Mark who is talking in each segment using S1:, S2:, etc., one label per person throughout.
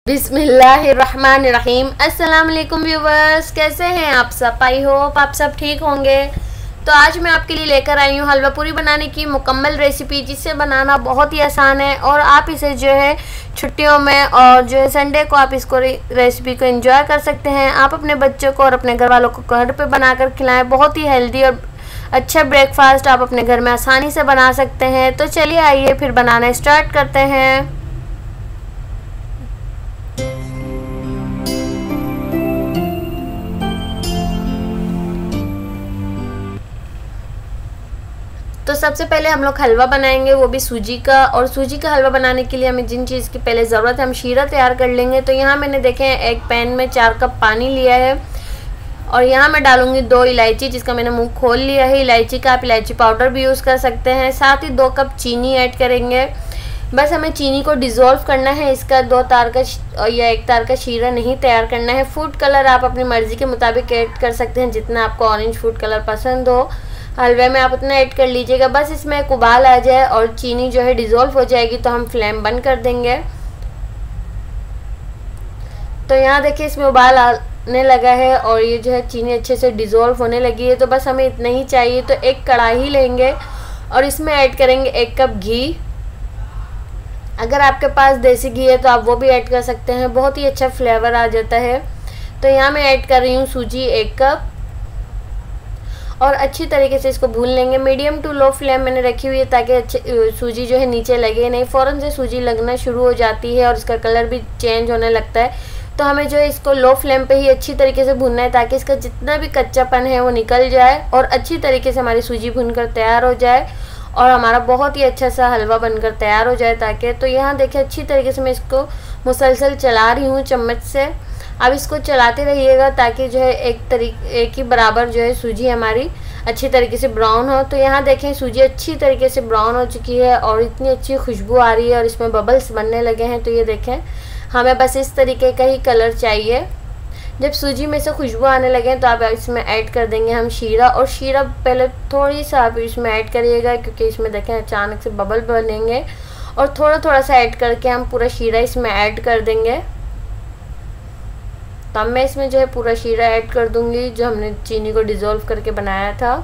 S1: बिस्मिल्लाहिर्रहमानिर्रहीम। अस्सलाम वालेकुम व्यूवर्स, कैसे हैं आप सब? आई होप आप सब ठीक होंगे। तो आज मैं आपके लिए लेकर आई हूँ हलवा पूरी बनाने की मुकम्मल रेसिपी, जिससे बनाना बहुत ही आसान है और आप इसे जो है छुट्टियों में और जो है संडे को आप इसको रेसिपी को एंजॉय कर सकते हैं। आप अपने बच्चों को और अपने घर वालों को घर पे बनाकर खिलाएं। बहुत ही हेल्दी और अच्छा ब्रेकफास्ट आप अपने घर में आसानी से बना सकते हैं। तो चलिए आइए फिर बनाना स्टार्ट करते हैं। तो सबसे पहले हम लोग हलवा बनाएंगे, वो भी सूजी का। और सूजी का हलवा बनाने के लिए हमें जिन चीज़ की पहले ज़रूरत है, हम शीरा तैयार कर लेंगे। तो यहाँ मैंने देखें एक पैन में 4 कप पानी लिया है और यहाँ मैं डालूंगी 2 इलायची, जिसका मैंने मुंह खोल लिया है। इलायची का आप इलायची पाउडर भी यूज़ कर सकते हैं। साथ ही 2 कप चीनी ऐड करेंगे। बस हमें चीनी को डिज़ोल्व करना है। इसका 2 तार का या 1 तार का शीरा नहीं तैयार करना है। फूड कलर आप अपनी मर्ज़ी के मुताबिक ऐड कर सकते हैं, जितना आपको ऑरेंज फूड कलर पसंद हो हलवे में आप उतना ऐड कर लीजिएगा। बस इसमें एक उबाल आ जाए और चीनी जो है डिज़ोल्व हो जाएगी तो हम फ्लेम बंद कर देंगे। तो यहाँ देखिए इसमें उबाल आने लगा है और ये जो है चीनी अच्छे से डिज़ोल्व होने लगी है। तो बस हमें इतना ही चाहिए। तो एक कढ़ाई लेंगे और इसमें ऐड करेंगे 1 कप घी। अगर आपके पास देसी घी है तो आप वो भी ऐड कर सकते हैं, बहुत ही अच्छा फ्लेवर आ जाता है। तो यहाँ मैं ऐड कर रही हूँ सूजी 1 कप और अच्छी तरीके से इसको भून लेंगे। मीडियम टू लो फ्लेम मैंने रखी हुई है ताकि अच्छे सूजी जो है नीचे लगे नहीं। फ़ौरन से सूजी लगना शुरू हो जाती है और इसका कलर भी चेंज होने लगता है। तो हमें जो है इसको लो फ्लेम पे ही अच्छी तरीके से भूनना है ताकि इसका जितना भी कच्चापन है वो निकल जाए और अच्छी तरीके से हमारी सूजी भूनकर तैयार हो जाए और हमारा बहुत ही अच्छा सा हलवा बनकर तैयार हो जाए। ताकि तो यहाँ देखिए अच्छी तरीके से मैं इसको मुसलसल चला रही हूँ चम्मच से। अब इसको चलाते रहिएगा ताकि जो है एक ही बराबर जो है सूजी हमारी अच्छी तरीके से ब्राउन हो। तो यहाँ देखें सूजी अच्छी तरीके से ब्राउन हो चुकी है और इतनी अच्छी खुशबू आ रही है और इसमें बबल्स बनने लगे हैं। तो ये देखें हमें बस इस तरीके का ही कलर चाहिए। जब सूजी में से खुशबू आने लगे तो आप इसमें ऐड कर देंगे हम शीरा। और शीरा पहले थोड़ी सा आप इसमें ऐड करिएगा क्योंकि इसमें देखें अचानक से बबल बनेंगे। और थोड़ा थोड़ा सा ऐड करके हम पूरा शीरा इसमें ऐड कर देंगे। तो अब मैं इसमें जो है पूरा शीरा ऐड कर दूंगी जो हमने चीनी को डिज़ोल्व करके बनाया था।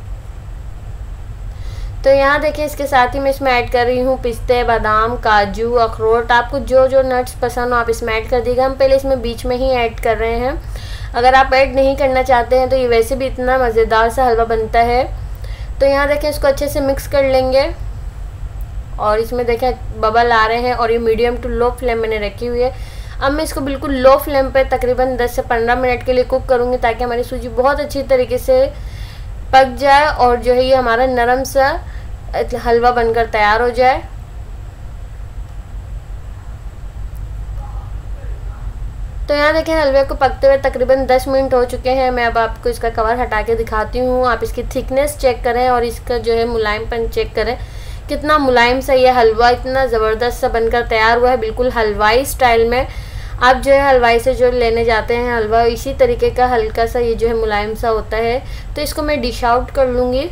S1: तो यहाँ देखिए इसके साथ ही मैं इसमें ऐड कर रही हूँ पिस्ते, बादाम, काजू, अखरोट। आपको जो जो नट्स पसंद हो आप इसमें ऐड कर दीजिएगा। हम पहले इसमें बीच में ही ऐड कर रहे हैं। अगर आप ऐड नहीं करना चाहते हैं तो ये वैसे भी इतना मज़ेदार सा हलवा बनता है। तो यहाँ देखें इसको अच्छे से मिक्स कर लेंगे और इसमें देखें बबल आ रहे हैं और ये मीडियम टू लो फ्लेम मैंने रखी हुई है। अब मैं इसको बिल्कुल लो फ्लेम पे तकरीबन 10 से 15 मिनट के लिए कुक करूँगी ताकि हमारी सूजी बहुत अच्छी तरीके से पक जाए और जो है ये हमारा नरम सा हलवा बनकर तैयार हो जाए। तो यहाँ देखें हलवे को पकते हुए तकरीबन 10 मिनट हो चुके हैं। मैं अब आपको इसका कवर हटा के दिखाती हूँ। आप इसकी थिकनेस चेक करें और इसका जो है मुलायमपन चेक करें, कितना मुलायम सा ये हलवा इतना ज़बरदस्त सा बनकर तैयार हुआ है, बिल्कुल हलवाई स्टाइल में। आप जो है हलवाई से जो लेने जाते हैं हलवा, इसी तरीके का हल्का सा ये जो है मुलायम सा होता है। तो इसको मैं डिश आउट कर लूँगी।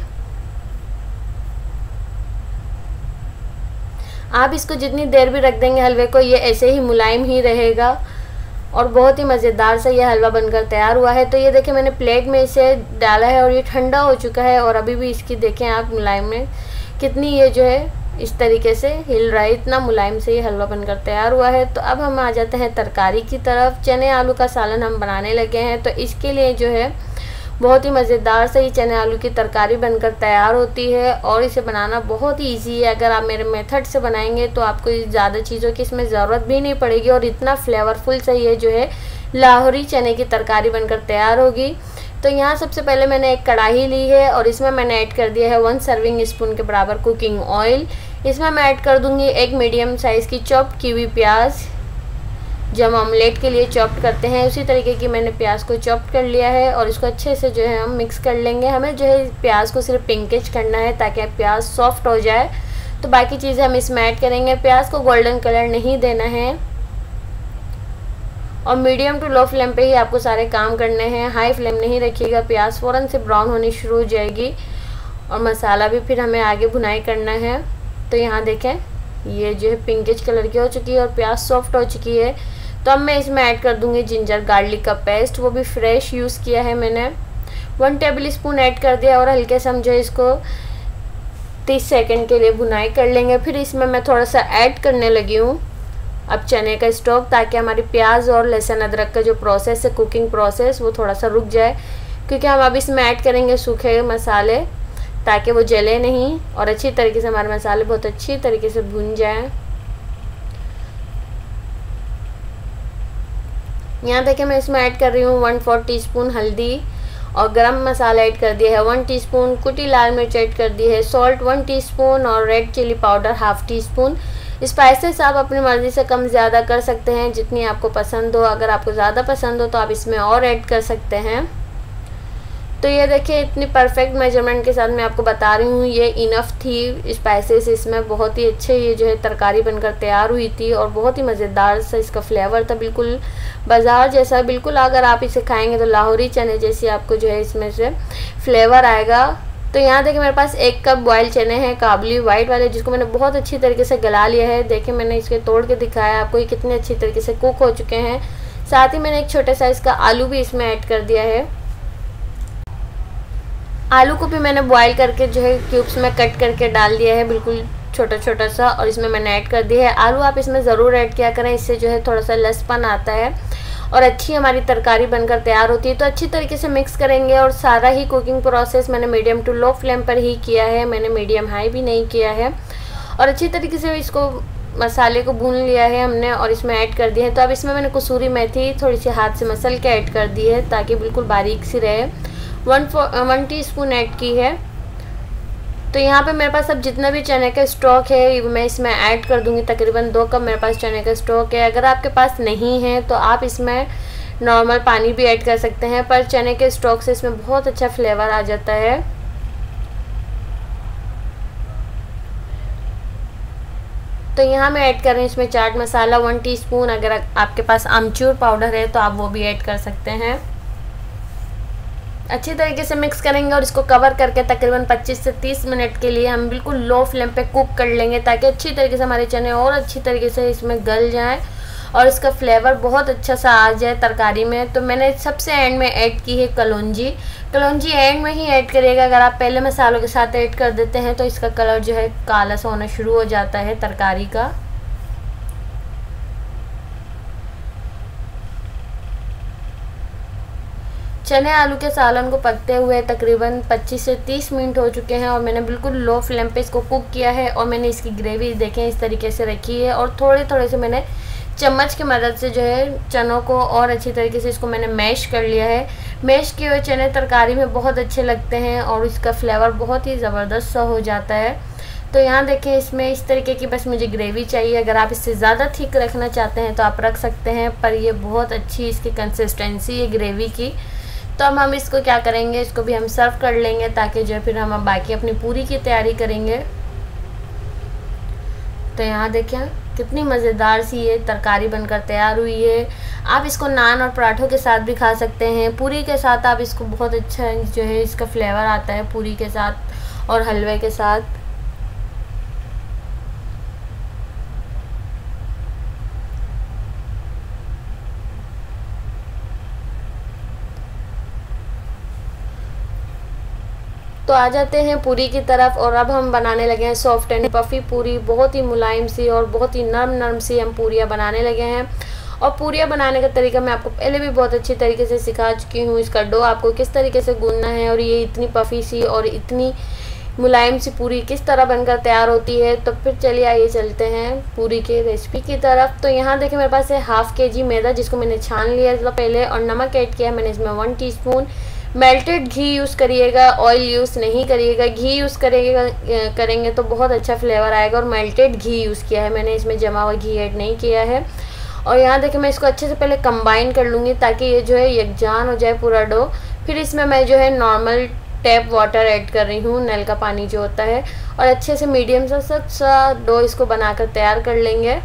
S1: आप इसको जितनी देर भी रख देंगे हलवे को, ये ऐसे ही मुलायम ही रहेगा और बहुत ही मज़ेदार सा ये हलवा बनकर तैयार हुआ है। तो ये देखें मैंने प्लेट में इसे डाला है और ये ठंडा हो चुका है और अभी भी इसकी देखें आप मुलायम में कितनी ये जो है इस तरीके से हिल रहा है, इतना मुलायम से ये हलवा बनकर तैयार हुआ है। तो अब हम आ जाते हैं तरकारी की तरफ। चने आलू का सालन हम बनाने लगे हैं। तो इसके लिए जो है बहुत ही मज़ेदार से ये चने आलू की तरकारी बनकर तैयार होती है और इसे बनाना बहुत ही ईजी है। अगर आप मेरे मेथड से बनाएंगे तो आपको ज़्यादा चीज़ों की इसमें ज़रूरत भी नहीं पड़ेगी और इतना फ्लेवरफुल से ये जो है लाहौरी चने की तरकारी बनकर तैयार होगी। तो यहाँ सबसे पहले मैंने एक कढ़ाई ली है और इसमें मैंने ऐड कर दिया है 1 सर्विंग स्पून के बराबर कुकिंग ऑयल। इसमें मैं ऐड कर दूँगी 1 मीडियम साइज़ की चॉप्ड की हुई प्याज, जो हम ऑमलेट के लिए चॉप्ड करते हैं उसी तरीके की मैंने प्याज को चॉप्ड कर लिया है और इसको अच्छे से जो है हम मिक्स कर लेंगे। हमें जो है प्याज को सिर्फ पिंकिश करना है ताकि प्याज सॉफ्ट हो जाए। तो बाकी चीज़ें हम इसमें ऐड करेंगे। प्याज को गोल्डन कलर नहीं देना है और मीडियम टू लो फ्लेम पे ही आपको सारे काम करने हैं। हाई फ्लेम नहीं रखिएगा, प्याज फ़ौरन से ब्राउन होनी शुरू हो जाएगी और मसाला भी फिर हमें आगे भुनाई करना है। तो यहाँ देखें ये जो है पिंकिश कलर की हो चुकी है और प्याज सॉफ्ट हो चुकी है। तो अब मैं इसमें ऐड कर दूंगी जिंजर गार्लिक का पेस्ट, वो भी फ्रेश यूज़ किया है मैंने। 1 टेबल स्पून ऐड कर दिया और हल्के से हम जो है इसको 30 सेकंड के लिए भुनाई कर लेंगे। फिर इसमें मैं थोड़ा सा ऐड करने लगी हूँ अब चने का स्टॉक, ताकि हमारी प्याज और लहसुन अदरक का जो प्रोसेस है, कुकिंग प्रोसेस, वो थोड़ा सा रुक जाए, क्योंकि हम अब इसमें ऐड करेंगे सूखे मसाले, ताकि वो जले नहीं और अच्छी तरीके से हमारे मसाले बहुत अच्छी तरीके से भुन जाएं। यहाँ देखिए मैं इसमें ऐड कर रही हूँ 1/4 टीस्पून हल्दी और गरम मसाला ऐड कर दिया है 1 टीस्पून, कुटी लाल मिर्च ऐड कर दी है, सॉल्ट 1 टीस्पून और red chilli powder 1/2 teaspoon. Spices आप अपनी मर्ज़ी से कम ज़्यादा कर सकते हैं, जितनी आपको पसंद हो। अगर आपको ज़्यादा पसंद हो तो आप इसमें और ऐड कर सकते हैं। तो ये देखिए इतनी परफेक्ट मेजरमेंट के साथ मैं आपको बता रही हूँ, ये इनफ थी स्पाइसेस इसमें। बहुत ही अच्छे ये जो है तरकारी बनकर तैयार हुई थी और बहुत ही मज़ेदार सा इसका फ्लेवर था, बिल्कुल बाज़ार जैसा। बिल्कुल अगर आप इसे खाएंगे तो लाहौरी चने जैसी आपको जो है इसमें से फ्लेवर आएगा। तो यहाँ देखिए मेरे पास 1 कप बॉयल चने हैं, काबुली वाइट वाले, जिसको मैंने बहुत अच्छी तरीके से गला लिया है। देखिए मैंने इसके तोड़ के दिखाया आपको, ये कितने अच्छी तरीके से कुक हो चुके हैं। साथ ही मैंने एक छोटे साइज़ का आलू भी इसमें ऐड कर दिया है। आलू को भी मैंने बॉईल करके जो है क्यूब्स में कट करके डाल दिया है, बिल्कुल छोटा छोटा सा, और इसमें मैंने ऐड कर दिया है। आलू आप इसमें ज़रूर ऐड किया करें, इससे जो है थोड़ा सा लसपन आता है और अच्छी हमारी तरकारी बनकर तैयार होती है। तो अच्छी तरीके से मिक्स करेंगे और सारा ही कुकिंग प्रोसेस मैंने मीडियम टू लो फ्लेम पर ही किया है, मैंने मीडियम हाई भी नहीं किया है। और अच्छी तरीके से इसको मसाले को भून लिया है हमने और इसमें ऐड कर दिया है। तो अब इसमें मैंने कसूरी मेथी थोड़ी सी हाथ से मसल के ऐड कर दी है, ताकि बिल्कुल बारीक सी रहे। 1 टीस्पून ऐड की है। तो यहाँ पे मेरे पास अब जितना भी चने का स्टॉक है मैं इसमें ऐड कर दूंगी। तकरीबन 2 कप मेरे पास चने का स्टॉक है। अगर आपके पास नहीं है तो आप इसमें नॉर्मल पानी भी ऐड कर सकते हैं, पर चने के स्टॉक से इसमें बहुत अच्छा फ्लेवर आ जाता है। तो यहाँ मैं ऐड कर रही हूँ इसमें चाट मसाला 1 टीस्पून। अगर आपके पास आमचूर पाउडर है तो आप वो भी ऐड कर सकते हैं। अच्छी तरीके से मिक्स करेंगे और इसको कवर करके तकरीबन 25 से 30 मिनट के लिए हम बिल्कुल लो फ्लेम पे कुक कर लेंगे, ताकि अच्छी तरीके से हमारे चने और अच्छी तरीके से इसमें गल जाएं और इसका फ्लेवर बहुत अच्छा सा आ जाए तरकारी में। तो मैंने सबसे एंड में ऐड की है कलौंजी। कलौंजी एंड में ही ऐड करिएगा, अगर आप पहले मसालों के साथ ऐड कर देते हैं तो इसका कलर जो है काला सा होना शुरू हो जाता है तरकारी का। चने आलू के सालन को पकते हुए तकरीबन 25 से 30 मिनट हो चुके हैं और मैंने बिल्कुल लो फ्लेम पे इसको कुक किया है। और मैंने इसकी ग्रेवी देखें इस तरीके से रखी है और थोड़े थोड़े से मैंने चम्मच की मदद से जो है चनों को और अच्छी तरीके से इसको मैंने मैश कर लिया है। मैश किए हुए चने तरकारी में बहुत अच्छे लगते हैं और इसका फ्लेवर बहुत ही ज़बरदस्त सा हो जाता है। तो यहाँ देखें इसमें इस तरीके की बस मुझे ग्रेवी चाहिए। अगर आप इससे ज़्यादा थिक रखना चाहते हैं तो आप रख सकते हैं, पर ये बहुत अच्छी इसकी कंसिस्टेंसी है ग्रेवी की। तो अब हम इसको क्या करेंगे, इसको भी हम सर्व कर लेंगे, ताकि जो फिर हम बाकी अपनी पूरी की तैयारी करेंगे। तो यहाँ देखें कितनी मज़ेदार सी ये तरकारी बनकर तैयार हुई है। आप इसको नान और पराठों के साथ भी खा सकते हैं, पूरी के साथ आप इसको बहुत अच्छा जो है इसका फ्लेवर आता है पूरी के साथ और हलवे के साथ। तो आ जाते हैं पूरी की तरफ और अब हम बनाने लगे हैं सॉफ्ट एंड पफ़ी पूरी। बहुत ही मुलायम सी और बहुत ही नरम नरम सी हम पूरियाँ बनाने लगे हैं। और पूरियाँ बनाने का तरीका मैं आपको पहले भी बहुत अच्छी तरीके से सिखा चुकी हूँ। इसका डो आपको किस तरीके से गूंदना है और ये इतनी पफ़ी सी और इतनी मुलायम सी पूरी किस तरह बनकर तैयार होती है। तो फिर चलिए आइए चलते हैं पूरी के रेसिपी की तरफ। तो यहाँ देखिए मेरे पास है 1/2 kg मैदा, जिसको मैंने छान लिया था पहले, और नमक ऐड किया मैंने इसमें 1 टीस्पून। मेल्टेड घी यूज़ करिएगा, ऑयल यूज़ नहीं करिएगा। घी यूज़ करेंगे तो बहुत अच्छा फ्लेवर आएगा, और मेल्टेड घी यूज़ किया है मैंने, इसमें जमा हुआ घी ऐड नहीं किया है। और यहाँ देखिए मैं इसको अच्छे से पहले कंबाइन कर लूँगी, ताकि ये जो है यकजान हो जाए पूरा डो। फिर इसमें मैं जो है नॉर्मल टैप वाटर ऐड कर रही हूँ, नल का पानी जो होता है, और अच्छे से मीडियम सा डो इसको बनाकर तैयार कर लेंगे।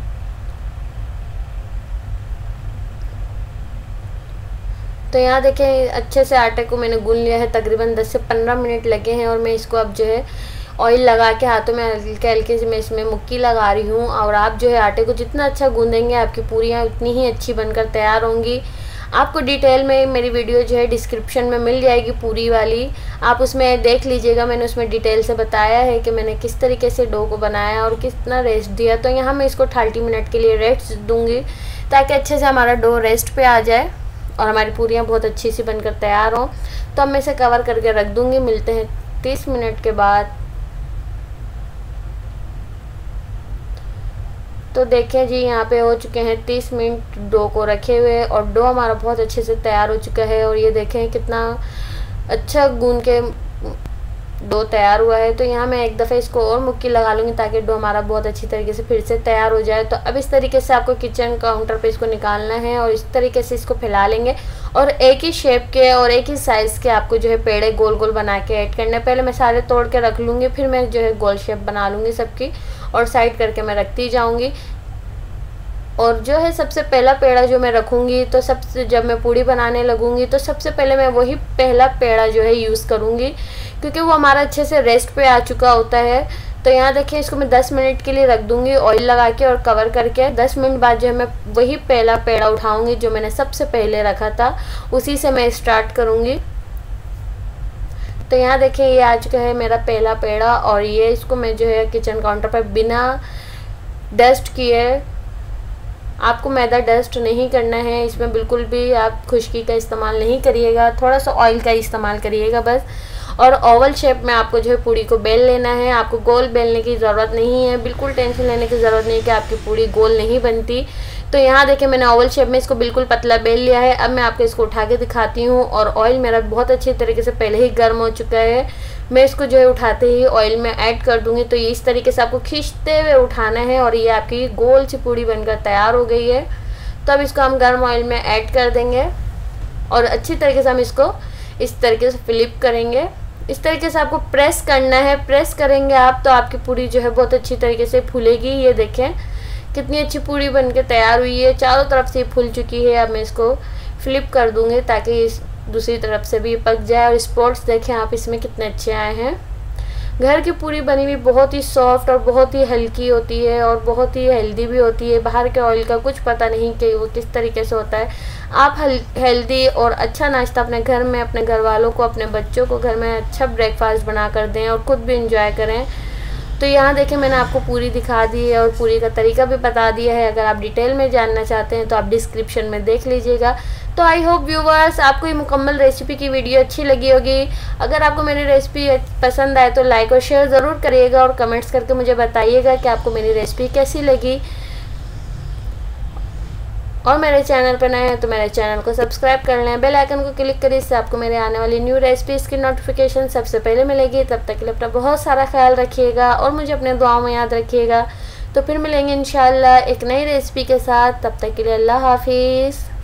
S1: तो यहाँ देखें अच्छे से आटे को मैंने गूंद लिया है, तकरीबन 10 से 15 मिनट लगे हैं। और मैं इसको अब जो है ऑयल लगा के हाथों में हल्के हल्के से मैं इसमें मुक्की लगा रही हूँ। और आप जो है आटे को जितना अच्छा गूँधेंगे आपकी पूरियाँ उतनी ही अच्छी बनकर तैयार होंगी। आपको डिटेल में मेरी वीडियो जो है डिस्क्रिप्शन में मिल जाएगी पूरी वाली, आप उसमें देख लीजिएगा। मैंने उसमें डिटेल से बताया है कि मैंने किस तरीके से डो को बनाया और कितना रेस्ट दिया। तो यहाँ मैं इसको 30 मिनट के लिए रेस्ट दूँगी ताकि अच्छे से हमारा डो रेस्ट पे आ जाए और हमारी पूरियाँ बहुत अच्छी सी बनकर तैयार हों। तो अब मैं इसे कवर करके रख दूँगी। मिलते हैं 30 मिनट के बाद। तो देखें जी, यहाँ पे हो चुके हैं 30 मिनट डो को रखे हुए और डो हमारा बहुत अच्छे से तैयार हो चुका है। और ये देखें कितना अच्छा गूंद के डो तैयार हुआ है। तो यहाँ मैं एक दफ़े इसको और मुक्की लगा लूँगी ताकि डो हमारा बहुत अच्छी तरीके से फिर से तैयार हो जाए। तो अब इस तरीके से आपको किचन काउंटर पे इसको निकालना है और इस तरीके से इसको फैला लेंगे और एक ही शेप के और एक ही साइज़ के आपको जो है पेड़े गोल गोल बना के ऐड करने। पहले मैं सारे तोड़ के रख लूँगी, फिर मैं जो है गोल शेप बना लूँगी सबकी और साइड करके मैं रखती जाऊँगी। और जो है सबसे पहला पेड़ा जो मैं रखूँगी, तो सबसे जब मैं पूड़ी बनाने लगूँगी तो सबसे पहले मैं वही पहला पेड़ा जो है यूज़ करूँगी क्योंकि वो हमारा अच्छे से रेस्ट पे आ चुका होता है। तो यहाँ देखिए इसको मैं 10 मिनट के लिए रख दूँगी ऑयल लगा के और कवर करके। 10 मिनट बाद जो है मैं वही पहला पेड़ा उठाऊँगी जो मैंने सबसे पहले रखा था, उसी से मैं स्टार्ट करूँगी। तो यहाँ देखिए ये आ चुका है मेरा पहला पेड़ा और ये इसको मैं जो है किचन काउंटर पर बिना डस्ट किए, आपको मैदा डस्ट नहीं करना है इसमें, बिल्कुल भी आप खुश्की का इस्तेमाल नहीं करिएगा, थोड़ा सा ऑयल का इस्तेमाल करिएगा बस। और ओवल शेप में आपको जो है पूड़ी को बेल लेना है। आपको गोल बेलने की ज़रूरत नहीं है, बिल्कुल टेंशन लेने की ज़रूरत नहीं है कि आपकी पूड़ी गोल नहीं बनती। तो यहाँ देखिए मैंने ओवल शेप में इसको बिल्कुल पतला बेल लिया है। अब मैं आपको इसको उठा के दिखाती हूँ और ऑयल मेरा बहुत अच्छी तरीके से पहले ही गर्म हो चुका है। मैं इसको जो है उठाते ही ऑयल में ऐड कर दूँगी। तो ये इस तरीके से आपको खींचते हुए उठाना है और ये आपकी गोल सी पूड़ी बनकर तैयार हो गई है। तो अब इसको हम गर्म ऑयल में ऐड कर देंगे और अच्छी तरीके से हम इसको इस तरीके से फ्लिप करेंगे। इस तरीके से आपको प्रेस करना है, प्रेस करेंगे आप तो आपकी पूड़ी जो है बहुत अच्छी तरीके से फूलेगी। ये देखें कितनी अच्छी पूड़ी बनके तैयार हुई है, चारों तरफ से फूल चुकी है। अब मैं इसको फ्लिप कर दूंगी ताकि इस दूसरी तरफ से भी पक जाए। और स्पॉट्स देखें आप इसमें कितने अच्छे आए हैं। घर की पूड़ी बनी हुई बहुत ही सॉफ्ट और बहुत ही हल्की होती है और बहुत ही हेल्दी भी होती है। बाहर के ऑयल का कुछ पता नहीं कि वो किस तरीके से होता है। आप हेल्दी और अच्छा नाश्ता अपने घर में अपने घर वालों को, अपने बच्चों को घर में अच्छा ब्रेकफास्ट बना कर दें और ख़ुद भी इंजॉय करें। तो यहाँ देखिए मैंने आपको पूरी दिखा दी है और पूरी का तरीका भी बता दिया है। अगर आप डिटेल में जानना चाहते हैं तो आप डिस्क्रिप्शन में देख लीजिएगा। तो आई होप व्यूवर्स आपको ये मुकम्मल रेसिपी की वीडियो अच्छी लगी होगी। अगर आपको मेरी रेसिपी पसंद आए तो लाइक और शेयर ज़रूर करिएगा और कमेंट्स करके मुझे बताइएगा कि आपको मेरी रेसिपी कैसी लगी। और मेरे चैनल पर नए हैं तो मेरे चैनल को सब्सक्राइब कर लें, बेल आइकन को क्लिक करें, इससे आपको मेरे आने वाली न्यू रेसिपीज़ की नोटिफिकेशन सबसे पहले मिलेगी। तब तक के लिए अपना बहुत सारा ख्याल रखिएगा और मुझे अपने दुआओं में याद रखिएगा। तो फिर मिलेंगे इंशाल्लाह एक नई रेसिपी के साथ। तब तक के लिए अल्लाह हाफिज़।